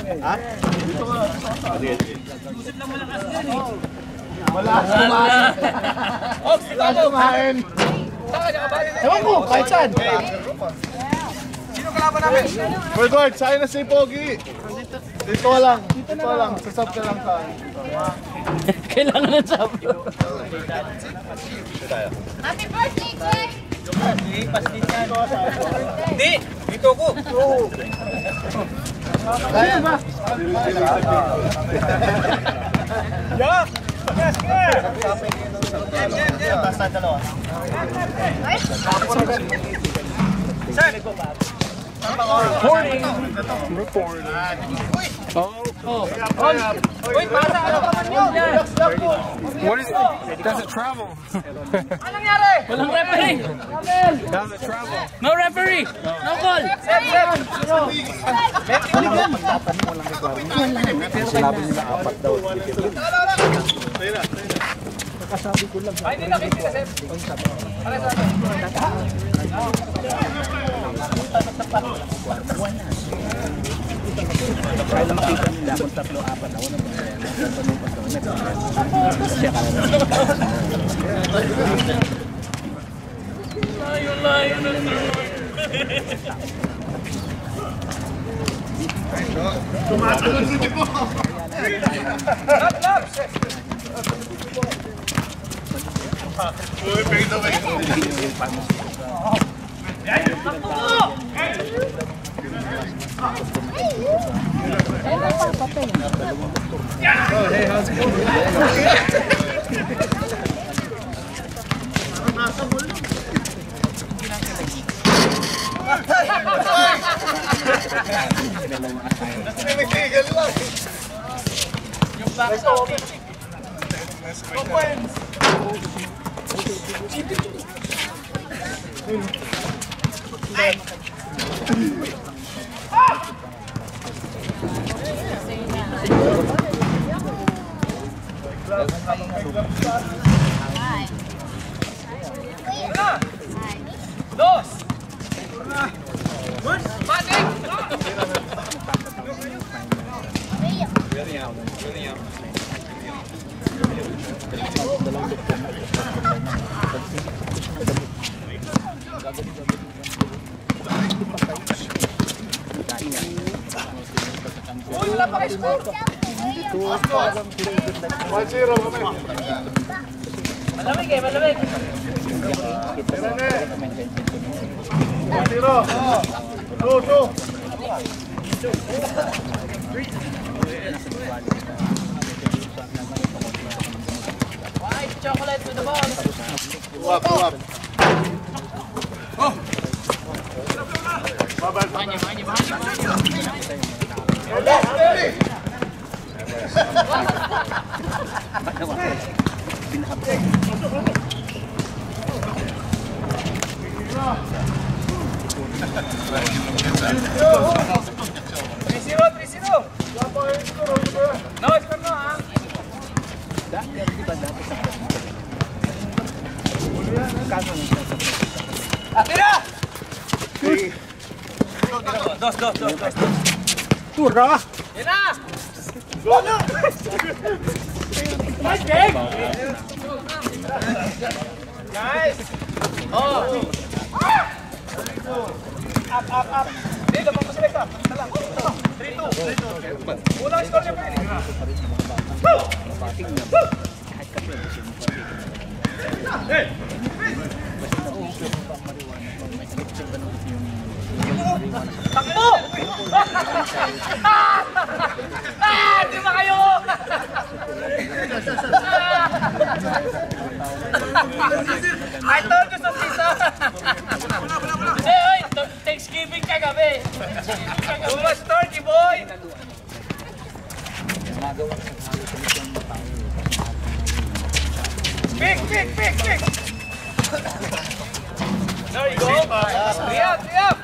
Ha? Dito ka. Lusip lang malakas yan eh. Malakas kumain. Malakas kumain. Ewan ko, kahit saan. Sino kalaban namin? Forward, sa'yo na si Pogi. Dito ka lang. Dito lang. Sasab ka lang ka. Kailangan ng sab. Happy birthday, Jay! Hindi, paslit yan. Hindi, dito ko. Kaya ba? Yak! Yes, yes! Basta dalawa. Sir! Reporting. Wait, pasa ano ka man yun? What is it? Does it travel? Anong nangyari? Walang referee. Does it travel? No referee. No call. Sinabi nila apat daw. Kasabi ko lang. Ay, hindi na kasi kasi. Para sa kaya na makita nila kung tatlo-apat ako ng Layo na tumatagod dito po. Lap! Uy, pwede ba ito? Hey, how's it going? Yung back sa akin. Dos! Patik! Uy, wala pa kayo score! 1-0 kami. Malamig eh, malamig. 1-0. 2-2. White chocolate to the boss. Uwap. Oh! Babal pa. Manya. Atira! Dos. Turra! Yan na! Golo! Nice game! Guys! Oh! Up! Dito, papaselect ka. Salang. 3-2. Unang score niya pa rin. Hey! Takbo! Di ba kayo? I told you sa sisa! Hey, Thanksgiving kagabi! Tumas 30, boy! Pick! There you go! 3 up!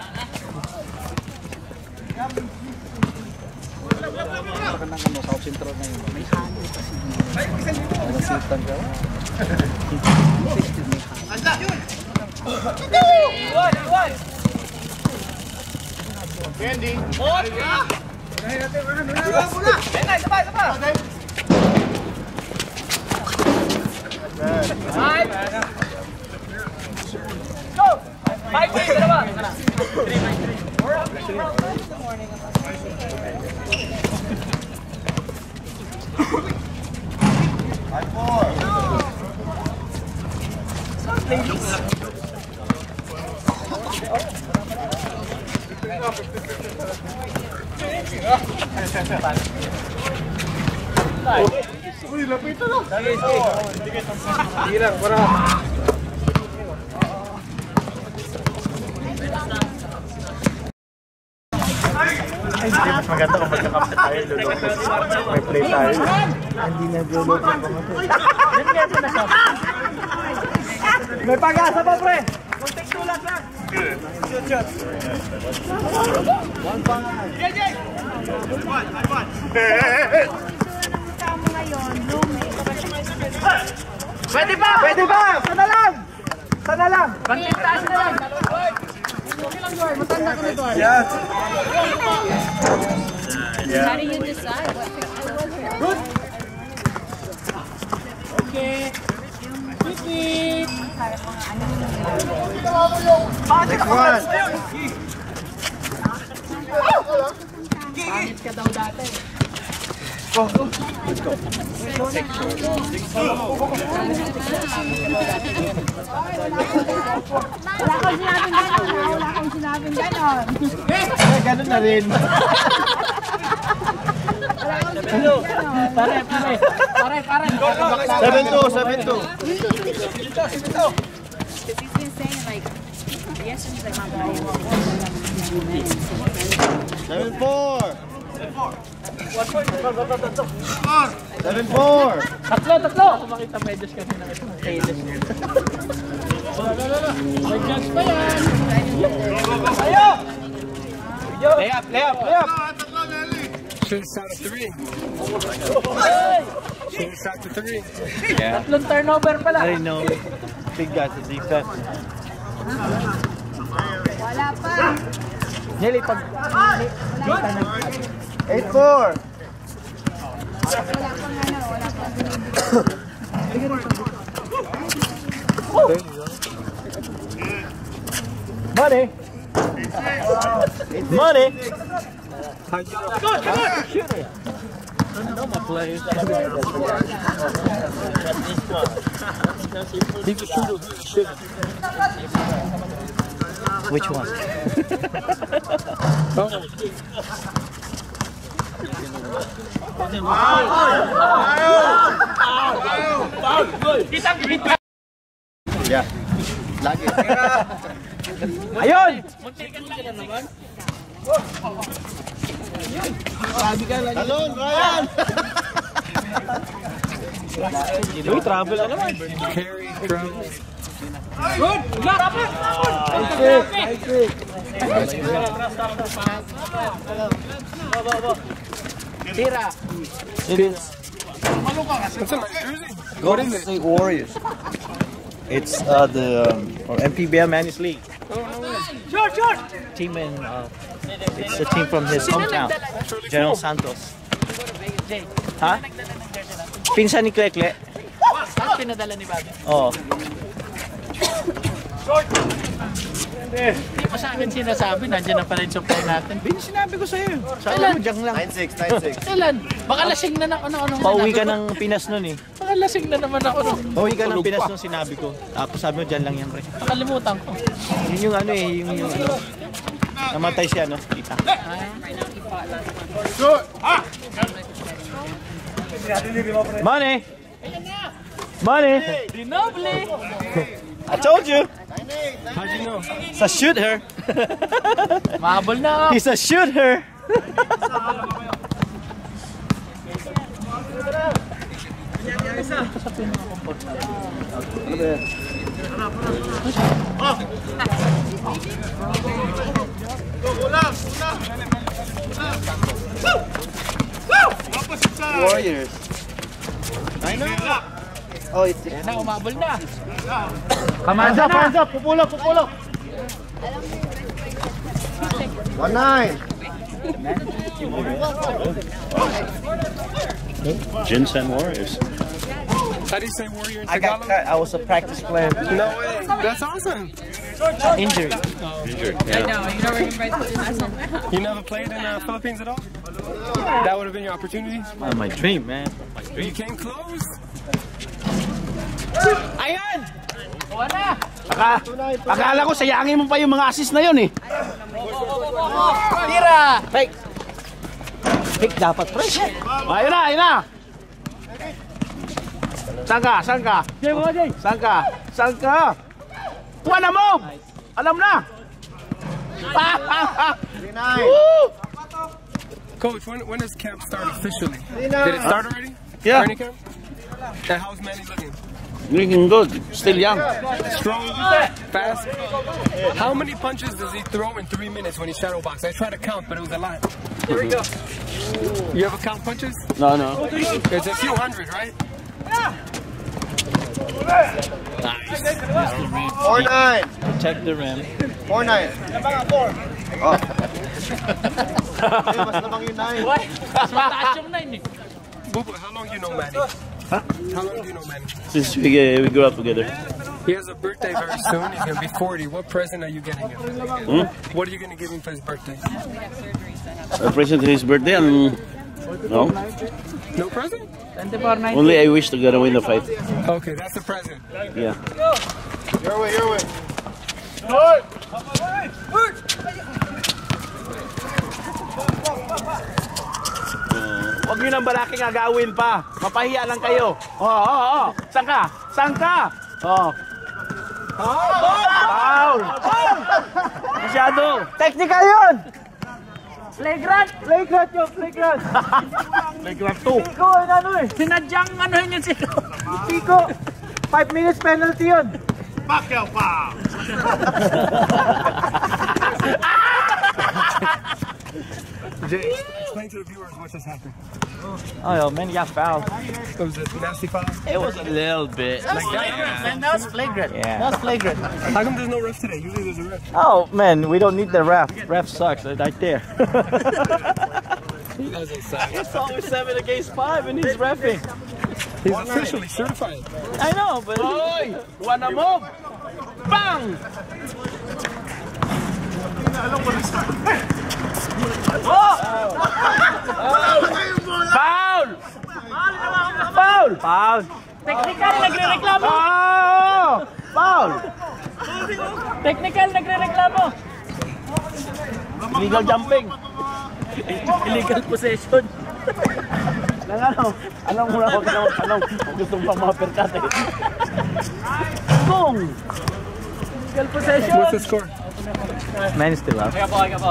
Magandang South Central na yun. May hangin kasi. Nasitan ka. Anda! Yun! Iwan! Candy! Oh! Unahin natin! Uy, lapit na. Sige lang, para. Ay, mas maganda kung magkakampi tayo, luloko. May play tayo. Hindi na luloko. May pag-asa pa, pre. Contact tulad lang. Shoot. One pa. Pwede ba? Sana lang. Pagkintaan na lang. Matanda ka na doon. Yeah. How do you decide what picture? Good. Okay. Sweet. Next one. Pangit ka daw dati. Let's go. Wala akong sinabing ganon. Ganun na rin. Pare. 7-2. He's been saying like, yesterday he's like, Mama, 7-4. 7-4. Tatlo. Makita medyas kasi na ito. Taylor. May chance pa yan. Ayo! Layup. Shoots out of 3. Shoots out to 3. Yeah. Tatlong turnover pala. I know. Big guys in defense. wala pa. Nelly, pag... 8-4. Wala pang Money. Which one? Yeah. Lagi. Ayun! Talon, Ryan! Uy, travel na naman. Carry from. Good! Lock! Tira! Golden State Warriors. It's the MPBL Manny's League. Short! Team in it's a team from his hometown, General Santos. Ha? Pinsan ni Klekle. Saan pinadala ni Bobby? Oh. Hindi mo sa akin sinasabi, nandiyan na pala yung supply natin. Sinabi ko sa'yo. Sabi mo dyan lang. 9-6. Kailan? Baka lasing na ano. Pauwi ka ng Pinas nun eh. Baka lasing na naman ako. Pauwi ka ng Pinas nun sinabi ko. Tapos sabi mo dyan lang yan pre. Nakalimutan ko. Yun yung ano eh, yung ano. Namatay siya no, kita. Money! Dinoble! I told you! How'd you know? He's a shooter! Mahabol na ako. He's a shooter! Warriors. I know. Oh, it's Yan na, umabol na. hands up, pupulok. 1-9. Ginseng Warriors. How do you say warrior in Tagalog? I was a practice player. No way. That's awesome. Injured. Injured. I know, you never even read You never played in the Philippines at all? That would have been your opportunity? My dream, man. You came close? Ayan! Akala ko sayangin mo pa yung mga assist na yun eh. Tira! Fake! Fake dapat, pre. Ayun na, ayun na! Saan ka? Saan ka? Saan ka? Saan ka? Tuwa na mo! Alam na! Coach, when does camp start officially? Did it start already? Yeah. Training camp? And how's Manny looking? Looking good. Still young. Strong? Fast? How many punches does he throw in 3 minutes when he shadow box? I tried to count, but it was a lot. Here we go. You ever count punches? No, no. It's a few hundred, right? Nice. 4-9. Protect the rim. 4-9. Oh. Ay, mas namang yung 9. Bubu, how long do you know Manny? Huh? How long do you know Manny? Since we grew up together. He has a birthday very soon. He's going to be 40. What present are you getting him? What are you going to give him for his birthday? A present to his birthday? No. No present? Only I wish to get win the fight. Okay, that's the present. Yeah. Your way, your way. Huwag nyo nang balaking agawin pa. Mapahiya lang kayo. Oo. Saan ka? Saan ka? Oo. Foul! Masyado. Technical yun! Flagrant! Flagrant yun, flagrant! Flagrant 2. Pico, ano eh. Sinadyang ano yun Pico. Pico. 5 minutes penalty yun. Pacquiao pa! Jay, explain to the viewers what just happened. Oh, man, you got fouled. It was a nasty foul. It was a little bit. That was flagrant, man. That was flagrant. Yeah. That was flagrant. How come there's no ref today? Usually there's a ref. Oh, man, we don't need the ref. Ref sucks. Right there. He doesn't suck. It's always 7 against 5 and he's reffing. He's officially certified. I know, but... Oy! Wanna move? Bang! Foul! Foul! Foul! Technical, nagre-reklamo. Oh! Foul! Technical, nagre-reklamo. Illegal jumping. Illegal possession. Alam mo na, huwag ka naman tanong kung gusto mo pang mga perkate. Boom! Illegal possession. What's the score? Man is still up. Are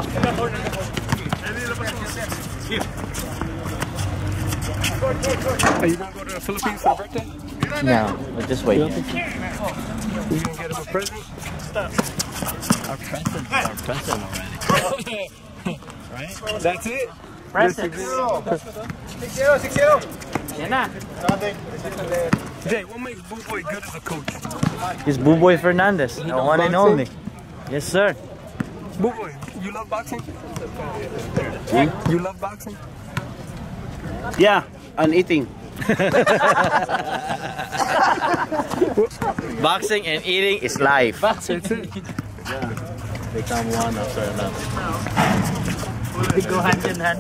you going to go to the Philippines for a birthday? No, we're just waiting. You going to get him a present? Our present already. Right? That's it? Present. 6-0. Yan na. Jay, what makes Buboy good as a coach? He's Buboy Fernandez, the one and only. Yes, sir. Buboy, you love boxing? You love boxing? Yeah, and eating. Boxing and eating is life. That's it. Become one after another. They go hand in hand.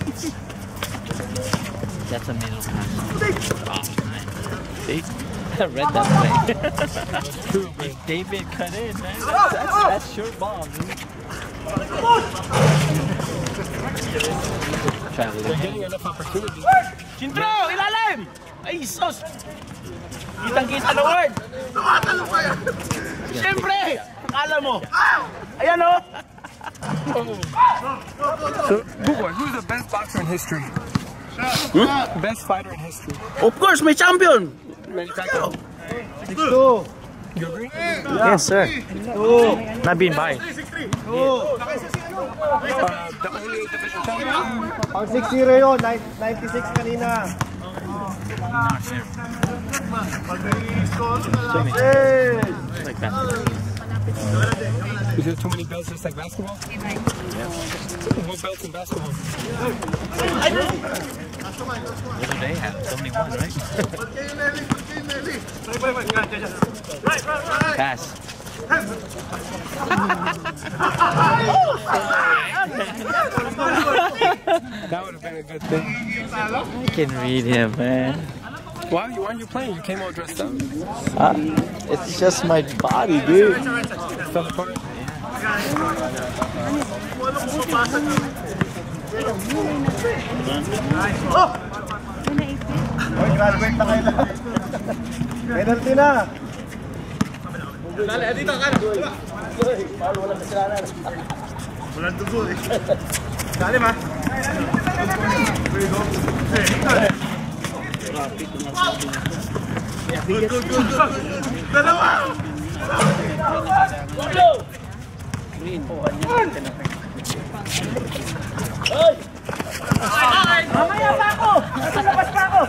That's a middle pass. See? I read that way. If David cut in, man, that's sure ball, dude. They're getting enough opportunity. Chintro, ilalim! Ay, sus! Kitang-kita na word! Siyempre! Akala mo! Ayan o! So, Buboy, who's the best boxer in history? Best fighter in history? Of course, may champion! Manny Pacquiao. 6-2. You agree? Yes, sir. Not being biased. The only division champion? Pang 6-0 yun. 96 kanina. Like that. Is there too many belts just like basketball? What belts in basketball? What do they have? 71, right? Pass. That would have been a good thing. I can read him, man. Why aren't you playing? You came all dressed up. It's just my body, dude. Fell apart. Graduate na kayo lahat. Penalty na. Dali, dito ka. Walang kasalanan. Walang dugo eh. Dali ma. Good. Dalawa! Mamaya pa ako! Labas pa ako!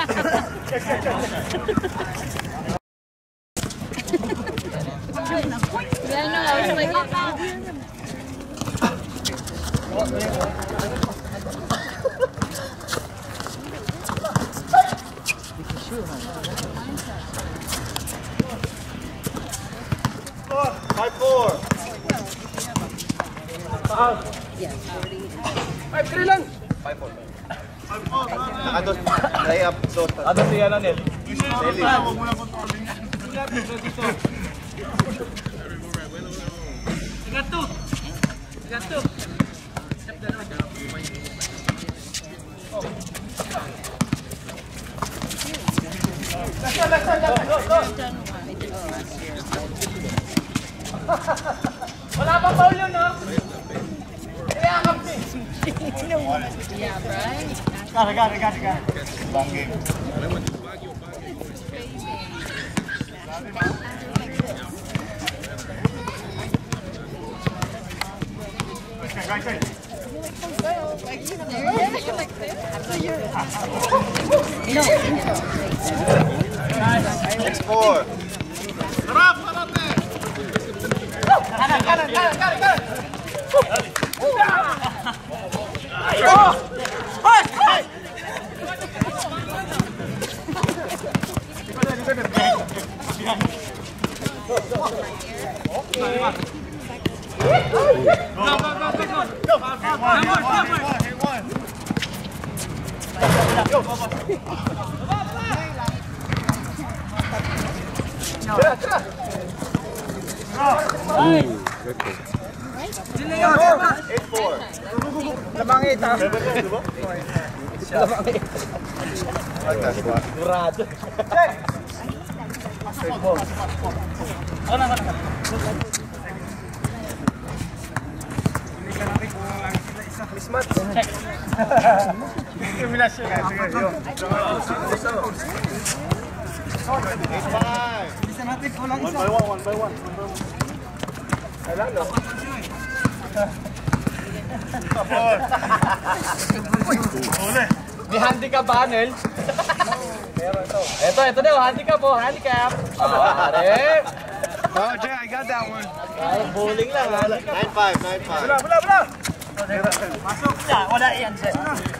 Lay up. Ano siya na Nel? Nelly. Gato. Wala pa foul yun, no? Yeah, right? Got it. Long game. Right side. Next four. One by one. May handicap ba, Nel? Ito daw, handicap. Oh, Jay, I got that one. Bowling lang, handicap. 9-5. Bula. Masok siya, wala yan siya.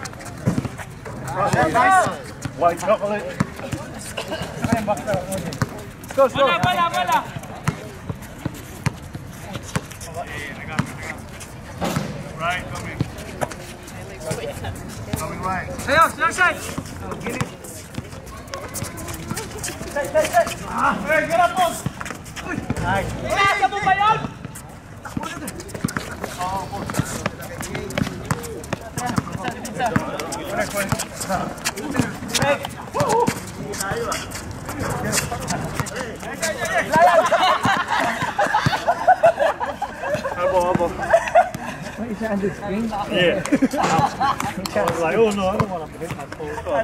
White chocolate. Bala. Right, coming right. Sayo, side. Hey, get up, boss. Nice. Nasa mo ba yun? Elbow. Is that on the screen? Yeah. I was like, oh no, I don't want to hit my full thought.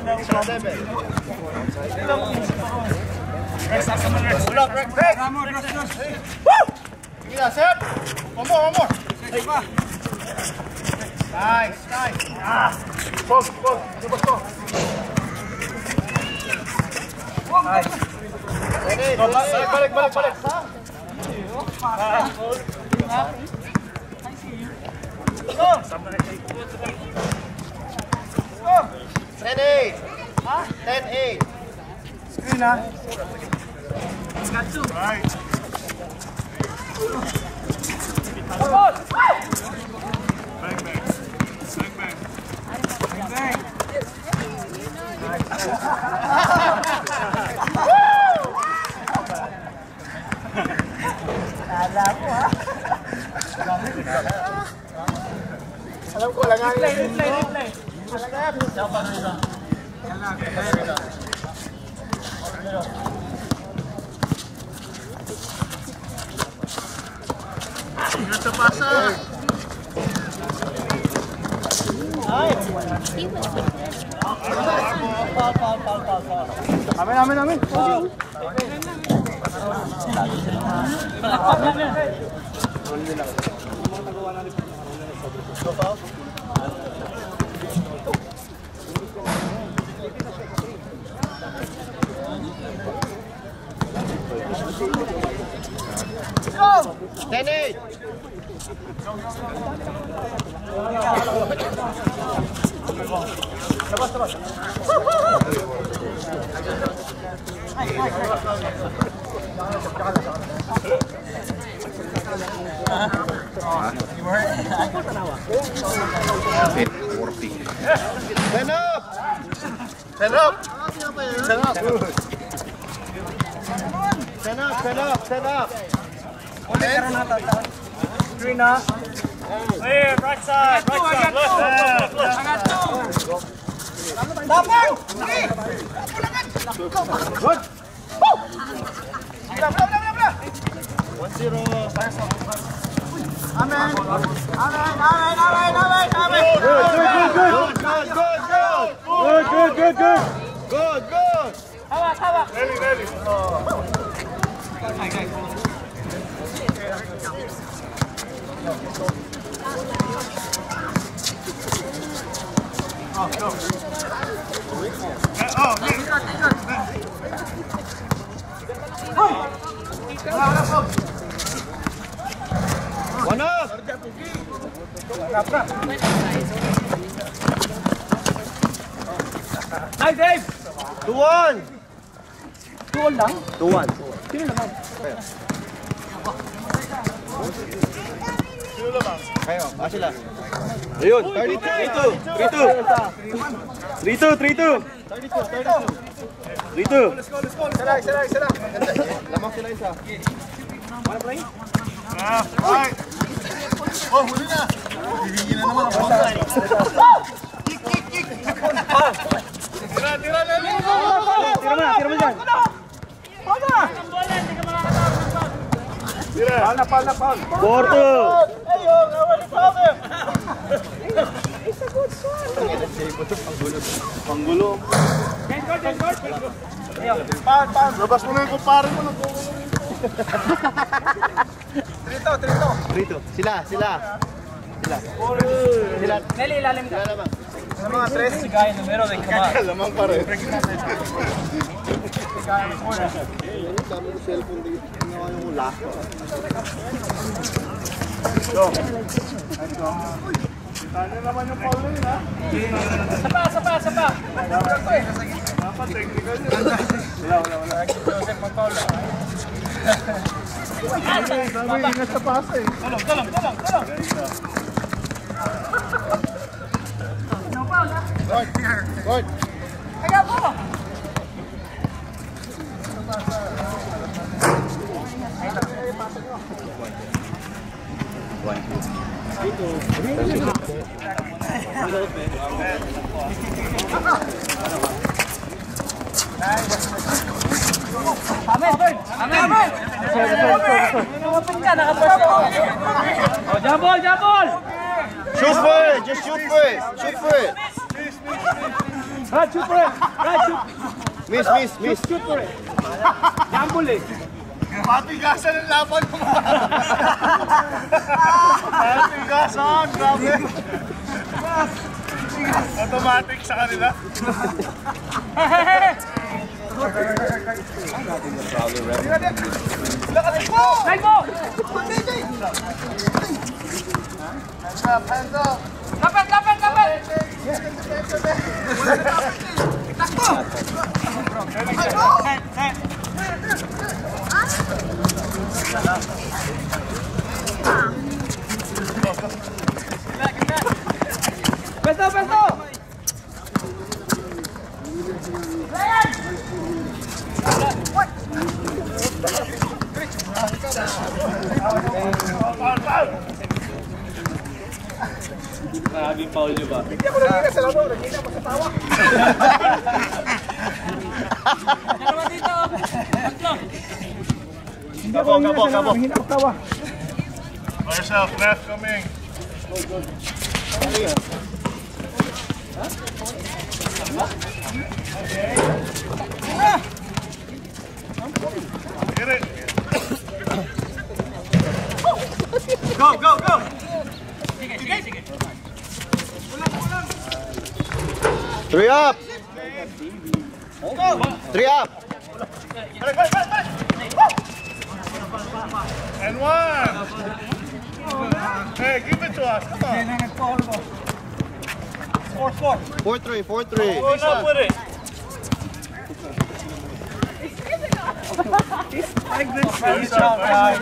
Give me that, Seb. One more. Nice. Focus. Nice. Balik. Screen ha? Got two. Right. Bang bang. Bang bang. Alam ko lang nga. Replay. Ingat sa pasa. Amin. Denny! Stand up. Screen up. Clear, right side, left. Good. 1-0. Amen. Good. Hawak. Ready. One up. Hi, Dave! 2-1. 2-1 lang? 2-1. Sino naman? Kayo, sila. Ayun. 3-2. Sila. Lamang sila isa. Wanna play? Right. Oh, huli na. Bibigyan na naman ako. Kick. Tira na. Tira mo dyan. Tama! Tira. Paul na. 4-2. Ayun, awal sa akin. It's a good shot. Panggulo. Pan. Labas mo na yung kumpare mo. 3-2. Sila. Nelly, ilalim ka. Sa mga 3. Si Guy, numero de Kamal. Lamang pa rin. Tanya naman yung Paul na yun, ha? Sapa. Dapat technical yun. Wala. Joseph Paul. Sabi, ingat sa pasa eh. Tulong. Good. Ayaw ko! Amen! Nakapin ka, nakapin ka! Oh, jabol! Shoot for it! Just shoot for it! Right, shoot for it! Miss! Shoot for it! Jambol eh! Matigasan ang laban mo! Matigasan! Grabe! Automatic sa kanila. Hands up! Kapit! Pesto! Maraming foul nyo ba? Hindi ako nagina sa labo, nagina mo sa tawa. Dalawa dito! Hindi ako nagina sa labo, nagina mo tawa. By yourself, left coming. Get it. Go! Sige. 3 up! 3 up! And 1! Hey, give it to us, come on! 4-3. Going up with it. Good job, guys.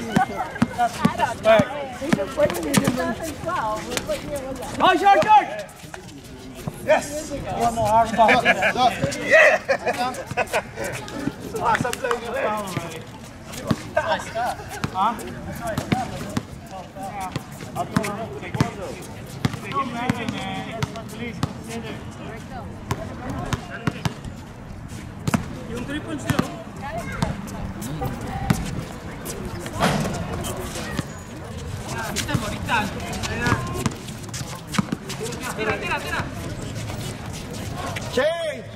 Oh, short! Yes! One more hard ball. Yeah! Awesome play nyo rin. Ha? Yung 3 points nyo. Tira. Change!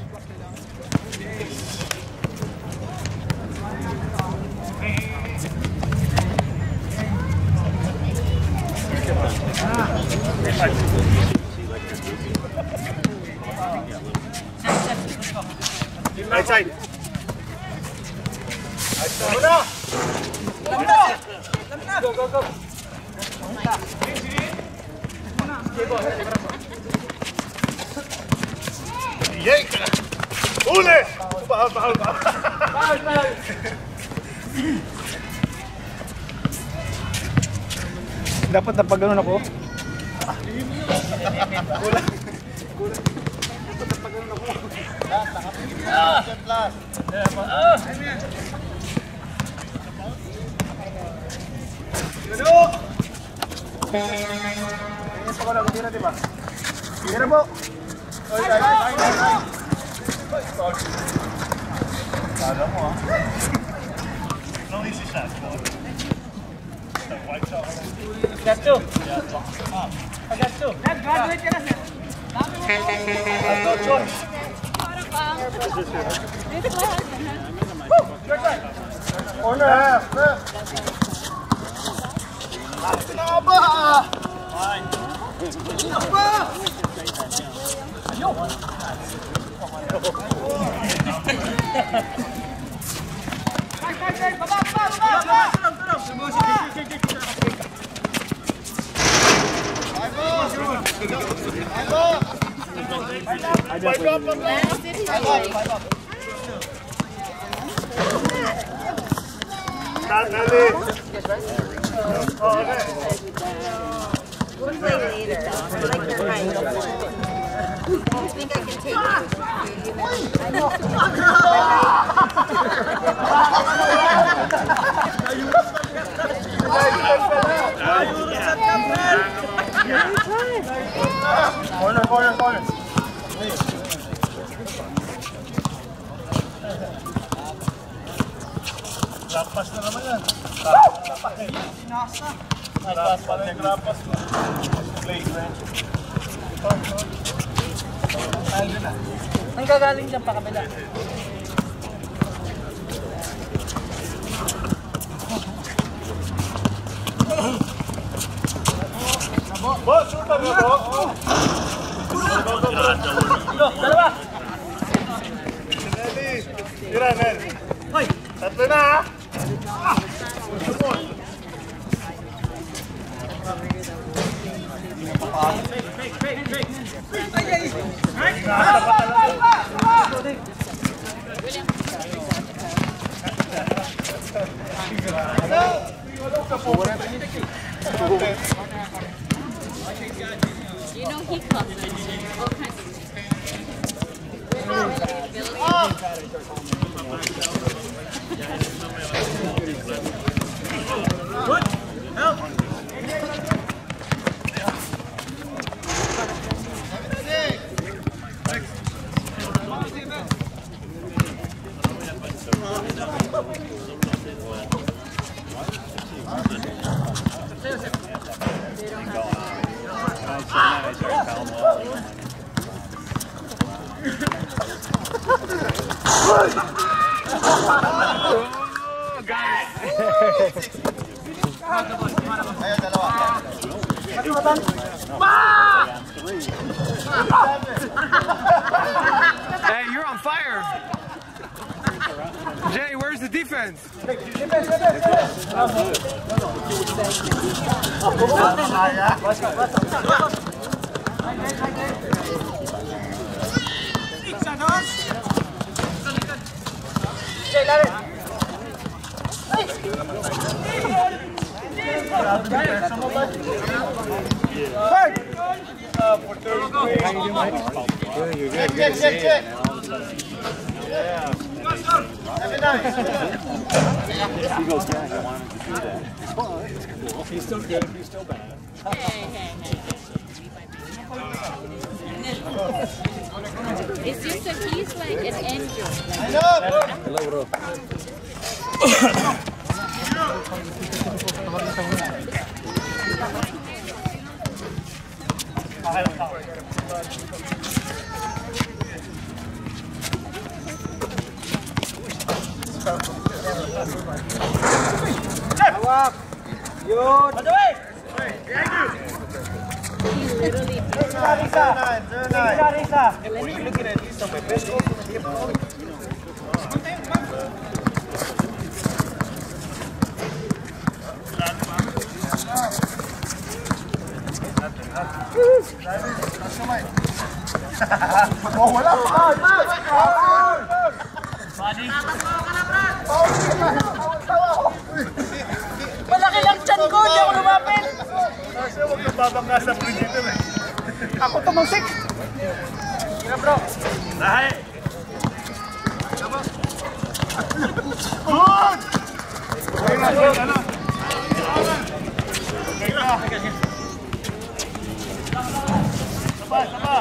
Right side. Go. Yank! Uli! Bahal. Dapat napag-ganon ako. Kulang. Dapat napag-ganon ako. Last. Duduk! Ini sekolah begini, diba? Tira po! Ay! Kala mo, ha? No easy shot. White shot. Got two. I got two. Graduate ka na, sir. No choice. Corner half. Kenapa? We'll play later. I like your height. I think I can take it. I know. Corner. Lapas na naman yan. Lapas. Play, man. Ang gagaling dyan pa kabila. Boss, shoot na mo, bro. Go. Dalawa. Elie, tira. Hey, you're on fire. Jay, where's the defense? Check. He goes back. I wanted to see that. He's still good. He's still bad. It's just that he's like an angel. Hello, bro. Hawak. Yun. He's literally Risa. Oh, wala pa! Malaki lang tiyan ko, hindi ako lumapit. Kasi huwag kang babangga sa predator eh. Ako tumusik. Kaya bro. Lahat! Good! Saba!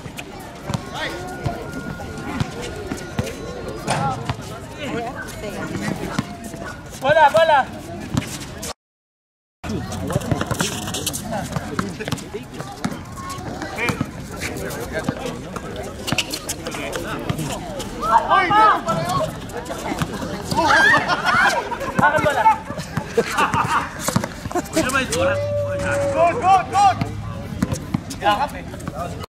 Bola. Akan bola. Good! Yakap eh.